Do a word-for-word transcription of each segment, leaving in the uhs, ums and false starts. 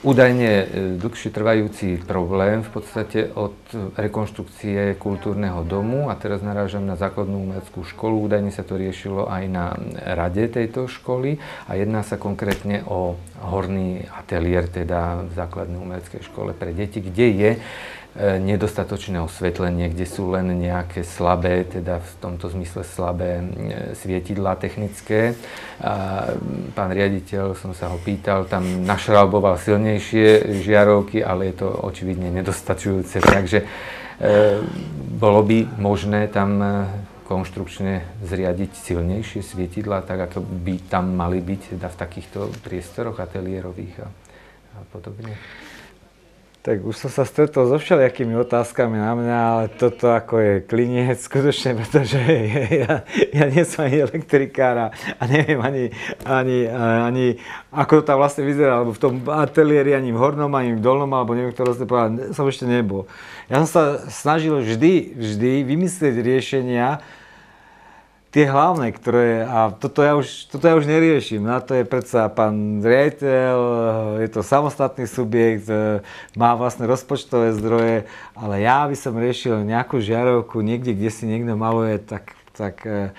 údajne dlhšie trvajúci problém v podstate od rekonštrukcie kultúrneho domu a teraz narážam na základnú umeleckú školu. Údajne sa to riešilo aj na rade tejto školy a jedná sa konkrétne o horný ateliér, teda v základnej umeleckej škole pre deti, kde je nedostatočné osvetlenie, kde sú len nejaké slabé, teda v tomto zmysle slabé svietidlá technické. A pán riaditeľ, som sa ho pýtal, tam našrauboval silnejšie žiarovky, ale je to očividne nedostačujúce, takže e, bolo by možné tam konštrukčne zriadiť silnejšie svietidlá, tak ako by tam mali byť teda v takýchto priestoroch ateliérových a, a podobne. Tak už som sa stretol so všelijakými otázkami na mňa, ale toto ako je kliniec skutočne, pretože ja, ja nie som ani elektrikár a neviem ani, ani, ani ako to tam vlastne vyzerá, alebo v tom ateliéri ani v hornom, ani v dolnom, alebo neviem, ktoré vlastne povedal, som ešte nebol. Ja som sa snažil vždy, vždy vymyslieť riešenia, tie hlavné, ktoré, a toto ja už, toto ja už neriešim, na to je predsa pán riaditeľ, je to samostatný subjekt, má vlastné rozpočtové zdroje, ale ja by som riešil nejakú žiarovku niekde, kde si niekto maluje, tak, tak e,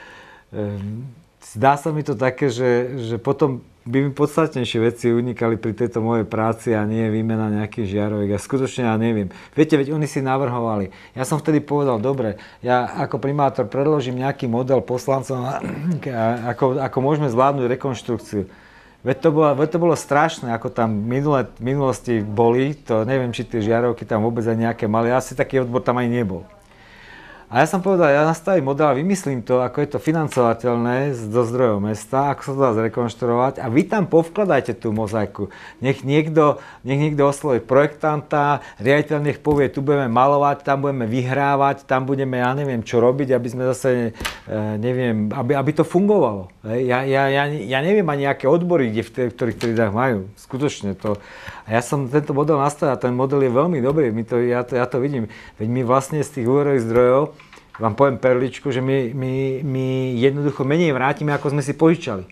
e, zdá sa mi to také, že, že potom by mi podstatnejšie veci unikali pri tejto mojej práci a nie výmena nejakých žiaroviek. Ja skutočne ja neviem. Viete, veď oni si navrhovali. Ja som vtedy povedal, dobre, ja ako primátor predložím nejaký model poslancom, ako, ako môžeme zvládnuť rekonštrukciu. Veď to, bolo, veď to bolo strašné, ako tam minulé, v minulosti boli, to neviem, či tie žiarovky tam vôbec aj nejaké mali, asi taký odbor tam aj nebol. A ja som povedal, ja nastavím model a vymyslím to, ako je to financovateľné zo zdrojov mesta, ako sa to dá zrekonštruovať a vy tam povkladajte tú mozaiku. Nech niekto, nech niekto osloví projektanta, riaditeľ nech povie, tu budeme malovať, tam budeme vyhrávať, tam budeme, ja neviem, čo robiť, aby sme zase, neviem, aby, aby to fungovalo. Ja, ja, ja, ja neviem ani aké odbory, kde v ktorých triedách majú. Skutočne to. A ja som tento model nastavil a ten model je veľmi dobrý, my to, ja, to, ja to vidím. Veď my vlastne z tých úverových zdrojov, vám poviem perličku, že my, my, my jednoducho menej vrátime, ako sme si požičali.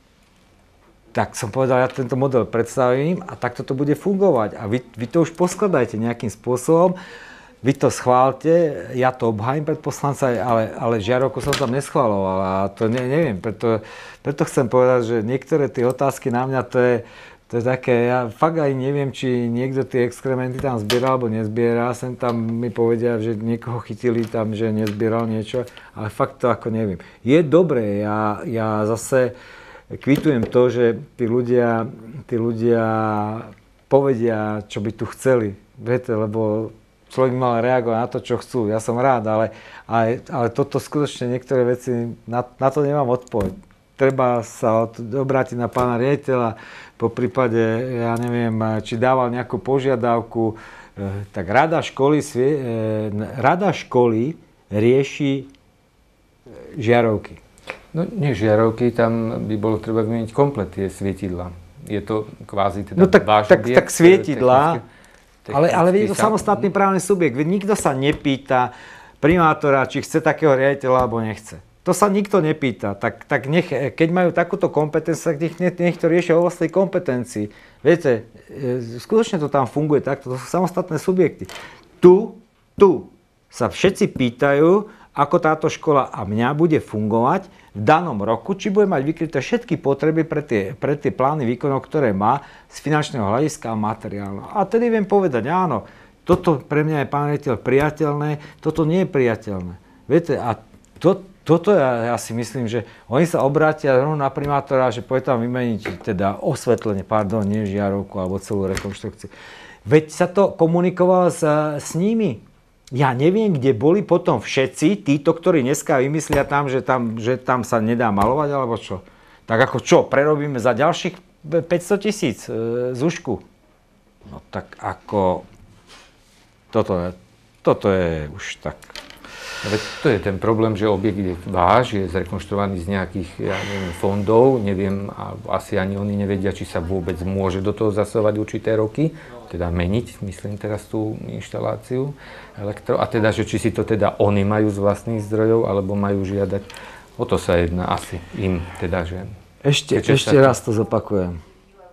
Tak som povedal, ja tento model predstavím a takto to bude fungovať. A vy, vy to už poskladajte nejakým spôsobom, vy to schválte, ja to obhájim pred poslanca, ale, ale žiarovku som tam neschváľoval a to ne, neviem. Preto, preto chcem povedať, že niektoré tie otázky na mňa, to je, to je také, ja fakt aj neviem, či niekto tie exkrementy tam zbiera alebo nezbiera. Sem tam mi povedia, že niekoho chytili tam, že nezbieral niečo, ale fakt to ako neviem. Je dobré, ja, ja zase kvitujem to, že tí ľudia, tí ľudia povedia, čo by tu chceli. Viete, lebo človek mal reagovať na to, čo chcú. Ja som rád, ale, ale, ale toto skutočne niektoré veci, na, na to nemám odpoveď. Treba sa obrátiť na pána riaditeľa, po prípade, ja neviem, či dával nejakú požiadavku, tak rada školy, rada školy rieši žiarovky. No nie žiarovky, tam by bolo treba vymeniť komplet tie svietidlá. Je to kvázi teda no tak, váš tak, objekt, tak svietidlá, technické, ale, ale je to sa... samostatný právny subjekt. Veď nikto sa nepýta primátora, či chce takého riaditeľa, alebo nechce. To sa nikto nepýta. Tak, tak nech, keď majú takúto kompetenciu, tak nech, nech to riešia o vlastnej kompetencii. Viete, skutočne to tam funguje takto, to sú samostatné subjekty. Tu, tu sa všetci pýtajú, ako táto škola a mňa bude fungovať v danom roku, či bude mať vykryté všetky potreby pre tie, pre tie plány výkonov, ktoré má z finančného hľadiska a materiálneho. A tedy viem povedať, áno, toto pre mňa je, pán riaditeľ, priateľné, toto nie je priateľné. Viete, a to, toto ja, ja si myslím, že oni sa obrátia rovno na primátora, že poď tam vymeniť teda osvetlenie, pardon, nie žiarovku alebo celú rekonštrukciu. Veď sa to komunikovalo s, s nimi. Ja neviem, kde boli potom všetci títo, ktorí dneska vymyslia tam, že tam, že tam sa nedá malovať, alebo čo. Tak ako čo, prerobíme za ďalších päťsto tisíc e, zúšku? No tak ako... Toto je, toto je už tak... No, to je ten problém, že objekt je váš, je zrekonštruovaný z nejakých, ja neviem, fondov, neviem, asi ani oni nevedia, či sa vôbec môže do toho zasovať určité roky, teda meniť, myslím teraz tú inštaláciu elektro, a teda, že či si to teda oni majú z vlastných zdrojov, alebo majú žiadať, o to sa jedná asi im, teda, že... Ešte, ešte raz to zopakujem.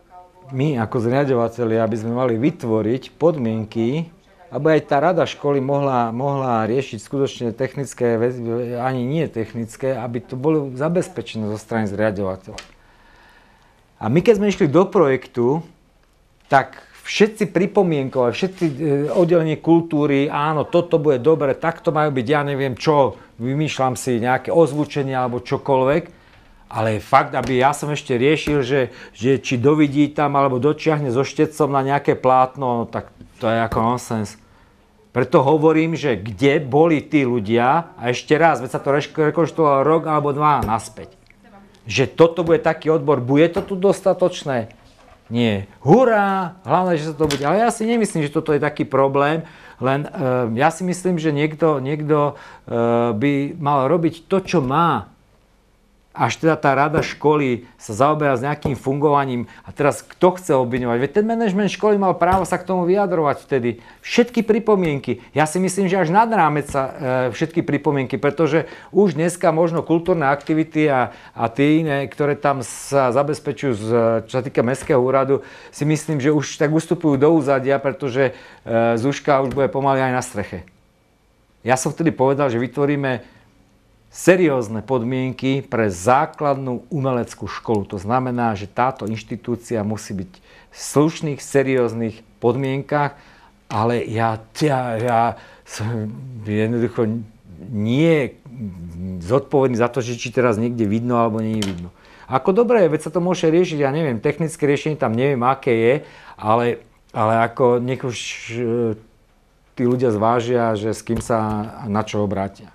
my ako zriaďovateľi, aby sme mali vytvoriť podmienky, aby aj tá rada školy mohla, mohla riešiť skutočne technické veci, ani nie technické, aby to bolo zabezpečené zo strany zriaďovateľa. A my keď sme išli do projektu, tak všetci pripomienkovali, všetci oddelenie kultúry, áno, toto bude dobre, takto majú byť, ja neviem čo, vymýšľam si nejaké ozvučenie alebo čokoľvek, ale fakt, aby ja som ešte riešil, že, že či dovidí tam alebo dočiahne so štecom na nejaké plátno, no, tak to je ako nonsens. Preto hovorím, že kde boli tí ľudia, a ešte raz, veď sa to rekonštruovalo rok alebo dva naspäť, že toto bude taký odbor, bude to tu dostatočné? Nie. Hurá, hlavne, že sa to bude. Ale ja si nemyslím, že toto je taký problém, len uh, ja si myslím, že niekto, niekto uh, by mal robiť to, čo má. Až teda tá rada školy sa zaoberá s nejakým fungovaním. A teraz kto chce obviňovať? Veď ten manažment školy mal právo sa k tomu vyjadrovať vtedy. Všetky pripomienky. Ja si myslím, že až nad rámec sa e, všetky pripomienky, pretože už dneska možno kultúrne aktivity a, a tie iné, ktoré tam sa zabezpečujú, z, čo sa týka mestského úradu, si myslím, že už tak ustupujú do úzadia, pretože e, Zúška už bude pomaly aj na streche. Ja som vtedy povedal, že vytvoríme seriózne podmienky pre základnú umeleckú školu. To znamená, že táto inštitúcia musí byť v slušných, serióznych podmienkach, ale ja, ja, ja som jednoducho nie zodpovedný za to, že či teraz niekde vidno alebo nie je vidno. Ako dobre, veď sa to môže riešiť, ja neviem, technické riešenie tam neviem, aké je, ale, ale ako nech už tí ľudia zvážia, že s kým sa a na čo obrátia.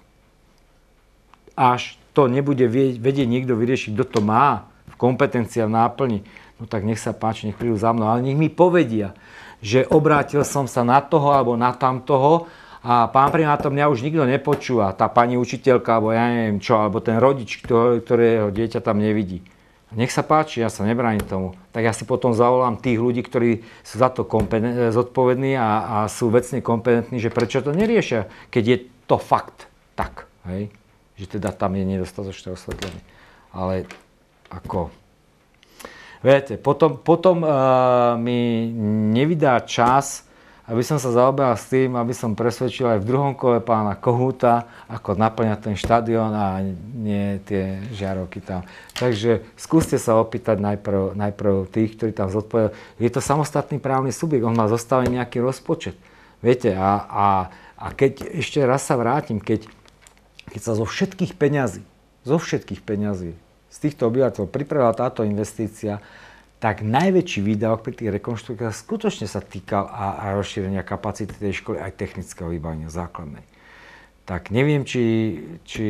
Až to nebude vedieť niekto vyriešiť, kto to má v kompetencii a v náplni, no tak nech sa páči, nech prídu za mnou, ale nech mi povedia, že obrátil som sa na toho alebo na tamtoho a pán primátor, mňa už nikto nepočúva, tá pani učiteľka, alebo ja neviem čo, alebo ten rodič, ktorého dieťa tam nevidí. Nech sa páči, ja sa nebránim tomu. Tak ja si potom zavolám tých ľudí, ktorí sú za to kompeten- zodpovední a, a sú vecne kompetentní, že prečo to neriešia, keď je to fakt tak, hej? Že teda tam je nedostatočné osvetlenie. Ale ako... Viete, potom, potom uh, mi nevydá čas, aby som sa zaoberal s tým, aby som presvedčil aj v druhom kole pána Kohúta, ako naplňať ten štadión a nie tie žiarovky tam. Takže skúste sa opýtať najprv, najprv tých, ktorí tam zodpovedajú. Je to samostatný právny subjekt, on má zostavený nejaký rozpočet. Viete, a, a, a keď ešte raz sa vrátim, keď Keď sa zo všetkých peňazí, zo všetkých peňazí z týchto obyvateľov pripravila táto investícia, tak najväčší výdavok pri tých rekonštrukciách skutočne sa týkal a, a rozšírenia kapacity tej školy aj technického vybavenia základnej. Tak neviem, či, či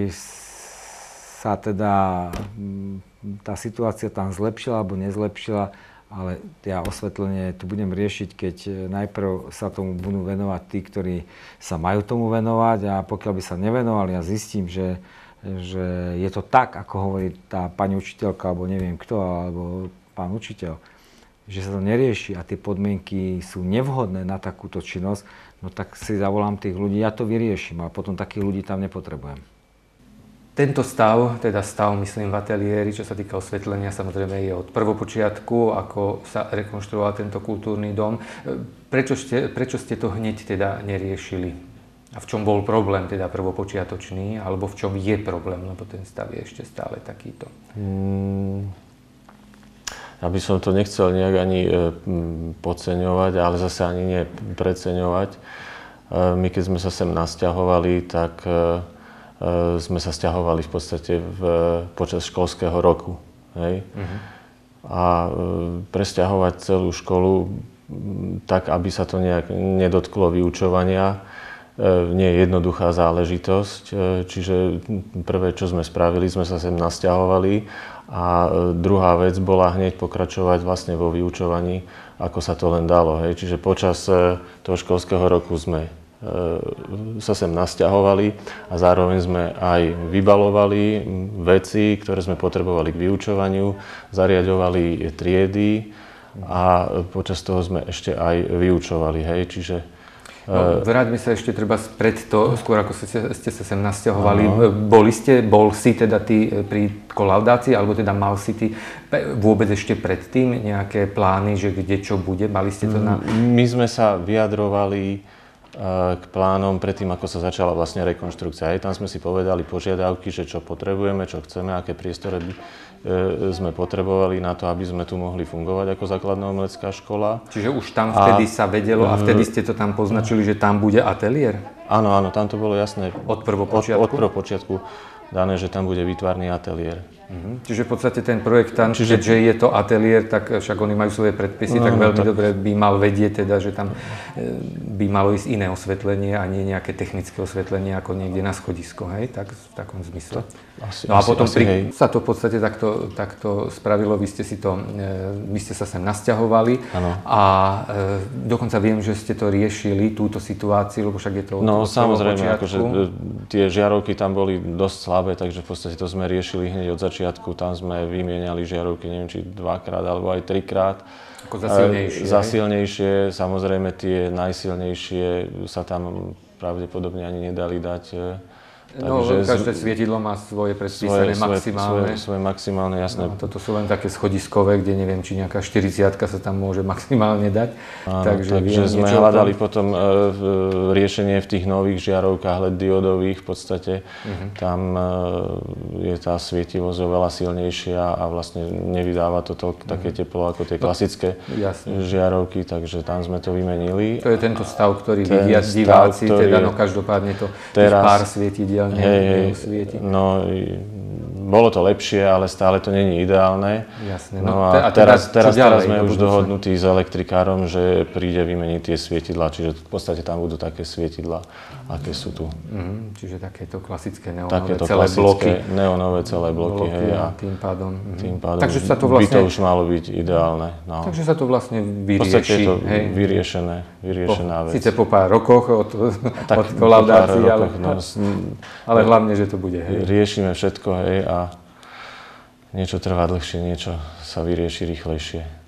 sa teda tá situácia tam zlepšila alebo nezlepšila, ale ja osvetlenie tu budem riešiť, keď najprv sa tomu budú venovať tí, ktorí sa majú tomu venovať, a pokiaľ by sa nevenovali, ja zistím, že, že je to tak, ako hovorí tá pani učiteľka, alebo neviem kto, alebo pán učiteľ, že sa to nerieši a tie podmienky sú nevhodné na takúto činnosť, no tak si zavolám tých ľudí, ja to vyriešim a potom takých ľudí tam nepotrebujem. Tento stav, teda stav, myslím, v ateliéri, čo sa týka osvetlenia, samozrejme je od prvopočiatku, ako sa rekonštruoval tento kultúrny dom. Prečo ste, prečo ste to hneď teda neriešili? A v čom bol problém teda prvopočiatočný, alebo v čom je problém, lebo ten stav je ešte stále takýto? Hmm, ja by som to nechcel nejak ani e, podceňovať, ale zase ani nie preceňovať. E, my keď sme sa sem nasťahovali, tak e, sme sa sťahovali v podstate v, počas školského roku. Hej? Uh-huh. A e, presťahovať celú školu tak, aby sa to nejak nedotklo vyučovania, e, nie je jednoduchá záležitosť. E, čiže prvé, čo sme spravili, sme sa sem nasťahovali a e, druhá vec bola hneď pokračovať vlastne vo vyučovaní, ako sa to len dalo. Hej? Čiže počas e, toho školského roku sme sa sem nasťahovali a zároveň sme aj vybalovali veci, ktoré sme potrebovali k vyučovaniu, zariaďovali triedy a počas toho sme ešte aj vyučovali. Hej? Čiže No, vráťme sa ešte treba pred to, skôr ako ste, ste sa sem nasťahovali. Aha. Boli ste, bol si teda ty pri kolaudácii, alebo teda mal si ty vôbec ešte predtým nejaké plány, že kde čo bude? Mali ste to na... My sme sa vyjadrovali k plánom predtým, ako sa začala vlastne rekonštrukcia. Aj tam sme si povedali požiadavky, že čo potrebujeme, čo chceme, aké priestory by sme potrebovali na to, aby sme tu mohli fungovať ako základná umelecká škola. Čiže už tam vtedy a, sa vedelo a vtedy ste to tam poznačili, že tam bude ateliér? Áno, áno, tam to bolo jasné. Od prvopočiatku? Od, od prvopočiatku dané, že tam bude výtvarný ateliér. Mhm. Čiže v podstate ten projektant, Čiže... keďže je to ateliér, tak však oni majú svoje predpisy, no, tak veľmi tak... dobre by mal vedieť teda, že tam by malo ísť iné osvetlenie a nie nejaké technické osvetlenie ako niekde na schodisko, hej, tak v takom zmysle. Asi, no a asi, potom asi, pri... hej. sa to v podstate takto, takto spravilo, vy ste si to, vy ste sa sem nasťahovali ano. A e, dokonca viem, že ste to riešili, túto situáciu, lebo však je to od, No od samozrejme, akože tie žiarovky tam boli dosť slabé, takže v podstate to sme riešili hneď od začiatku, tam sme vymieniali žiarovky, neviem, či dvakrát alebo aj trikrát. Ako za silnejšie. Za silnejšie, samozrejme tie najsilnejšie sa tam pravdepodobne ani nedali dať. No, takže každé svietidlo má svoje predpísané maximálne. Svoje, svoje maximálne, jasné. No, toto sú len také schodiskové, kde neviem, či nejaká štyridsiatka sa tam môže maximálne dať. Áno, takže takže sme hľadali tom... potom e, riešenie v tých nových žiarovkách el é dé diodových. V podstate uh-huh. tam e, je tá svietivosť oveľa silnejšia a vlastne nevydáva to toľko uh-huh. také teplo ako tie klasické no, žiarovky, takže tam sme to vymenili. To je tento stav, ktorý Ten vidia diváci, teda no každopádne to teraz, pár svietidiel Hej, hej, no, bolo to lepšie, ale stále to není ideálne. Jasne. No, no a, a teraz, teraz, teraz sme už dohodnutí s elektrikárom, že príde vymeniť tie svietidlá, čiže v podstate tam budú také svietidlá, aké sú tu. Mm, čiže takéto klasické neonové takéto celé bloky. neonové celé bloky, bloky hej, a tým pádom. Mm. Tým pádom Takže sa to vlastne, by to už malo byť ideálne. No. Takže sa to vlastne vyrieši. V podstate je to hej. vyriešené, vyriešená po, vec. Síce po pár rokoch od, od kolaudácií, ale, no, ale hlavne, že to bude. Hej. Riešime všetko, hej, a niečo trvá dlhšie, niečo sa vyrieši rýchlejšie.